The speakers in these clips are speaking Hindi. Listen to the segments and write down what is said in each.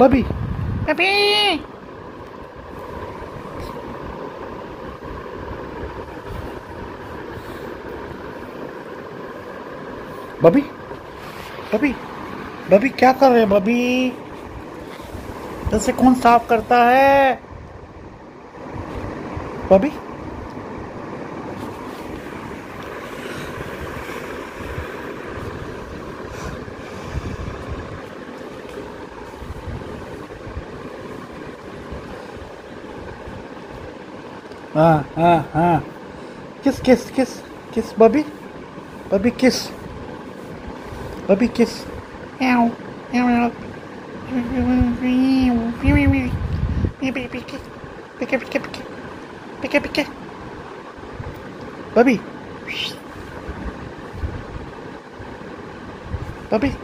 Bubby. Bubby! बबी बबी बबी क्या कर रहे हैं बबी? जैसे कौन साफ करता है बबी? हाँ हाँ हाँ, किस किस किस किस बबी, बबी किस, बबी किस। Ow. Ow. Pick. Bubby. Bubby.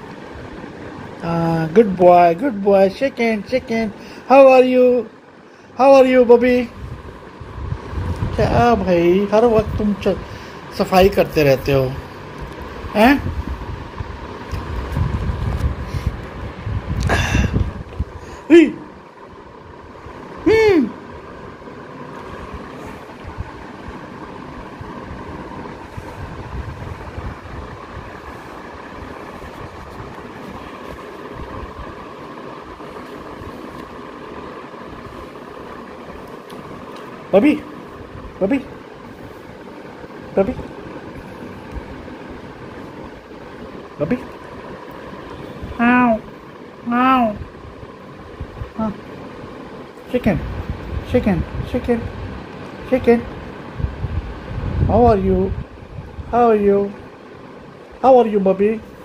Good boy, good boy. Shake hand, shake hand. How are you? How are you, Bubby? क्या भाई हर वक्त तुम सफाई करते रहते हो हैं? Bubby, Bubby, Bubby, Bubby. Ow. Ow. Chicken, chicken, chicken, chicken. How are you? How are you? How are you, Bubby?